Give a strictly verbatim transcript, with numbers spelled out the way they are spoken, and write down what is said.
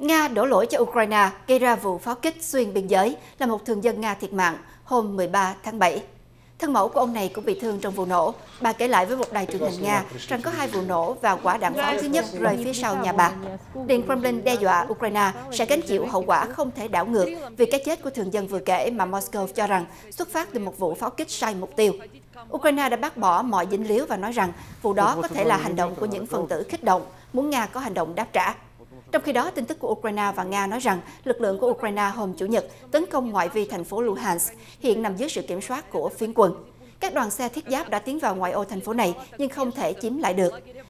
Nga đổ lỗi cho Ukraine gây ra vụ pháo kích xuyên biên giới là một thường dân Nga thiệt mạng hôm mười ba tháng bảy. Thân mẫu của ông này cũng bị thương trong vụ nổ. Bà kể lại với một đài truyền hình Nga rằng có hai vụ nổ và quả đạn pháo thứ nhất rơi phía sau nhà bà. Điện Kremlin đe dọa Ukraine sẽ gánh chịu hậu quả không thể đảo ngược vì cái chết của thường dân vừa kể mà Moscow cho rằng xuất phát từ một vụ pháo kích sai mục tiêu. Ukraine đã bác bỏ mọi dính líu và nói rằng vụ đó có thể là hành động của những phần tử kích động, muốn Nga có hành động đáp trả. Trong khi đó, tin tức của Ukraine và Nga nói rằng lực lượng của Ukraine hôm Chủ nhật tấn công ngoại vi thành phố Luhansk, hiện nằm dưới sự kiểm soát của phiến quân. Các đoàn xe thiết giáp đã tiến vào ngoại ô thành phố này nhưng không thể chiếm lại được.